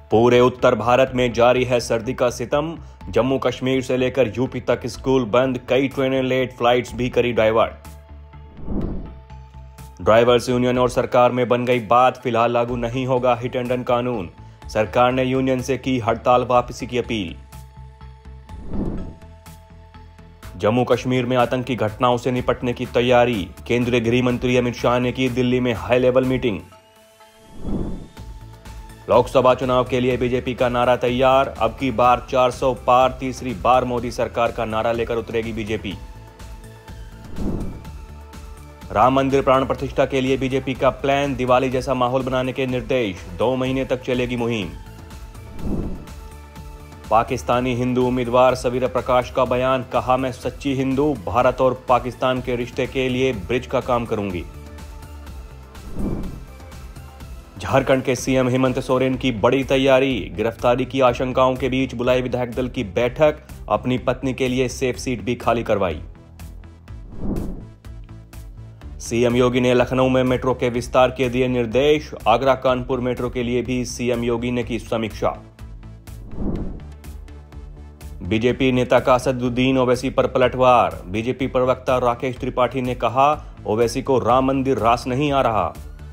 पूरे उत्तर भारत में जारी है सर्दी का सितम। जम्मू कश्मीर से लेकर यूपी तक स्कूल बंद, कई ट्रेनें लेट, फ्लाइट्स भी करी डाइवर्ट। ड्राइवर्स यूनियन और सरकार में बन गई बात, फिलहाल लागू नहीं होगा हिट एंड रन कानून। सरकार ने यूनियन से की हड़ताल वापसी की अपील। जम्मू कश्मीर में आतंकी घटनाओं से निपटने की तैयारी, केंद्रीय गृह मंत्री अमित शाह ने की दिल्ली में हाई लेवल मीटिंग। लोकसभा चुनाव के लिए बीजेपी का नारा तैयार, अब की बार 400 पार, तीसरी बार मोदी सरकार का नारा लेकर उतरेगी बीजेपी। राम मंदिर प्राण प्रतिष्ठा के लिए बीजेपी का प्लान, दिवाली जैसा माहौल बनाने के निर्देश, 2 महीने तक चलेगी मुहिम। पाकिस्तानी हिंदू उम्मीदवार सवीर प्रकाश का बयान, कहा मैं सच्ची हिंदू, भारत और पाकिस्तान के रिश्ते के लिए ब्रिज का काम करूंगी। झारखंड के सीएम हेमंत सोरेन की बड़ी तैयारी, गिरफ्तारी की आशंकाओं के बीच बुलाई विधायक दल की बैठक, अपनी पत्नी के लिए सेफ सीट भी खाली करवाई। सीएम योगी ने लखनऊ में मेट्रो के विस्तार के दिए निर्देश, आगरा कानपुर मेट्रो के लिए भी सीएम योगी ने की समीक्षा। बीजेपी नेता का असदुद्दीन ओवैसी पर पलटवार, बीजेपी प्रवक्ता राकेश त्रिपाठी ने कहा ओवैसी को राम मंदिर रास नहीं आ रहा।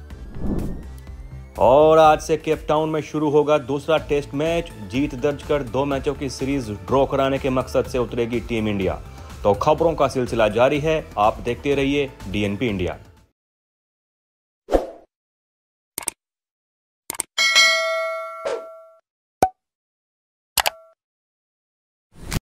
और आज से केप टाउन में शुरू होगा दूसरा टेस्ट मैच, जीत दर्ज कर 2 मैचों की सीरीज ड्रॉ कराने के मकसद से उतरेगी टीम इंडिया। तो खबरों का सिलसिला जारी है, आप देखते रहिए डीएनपी इंडिया।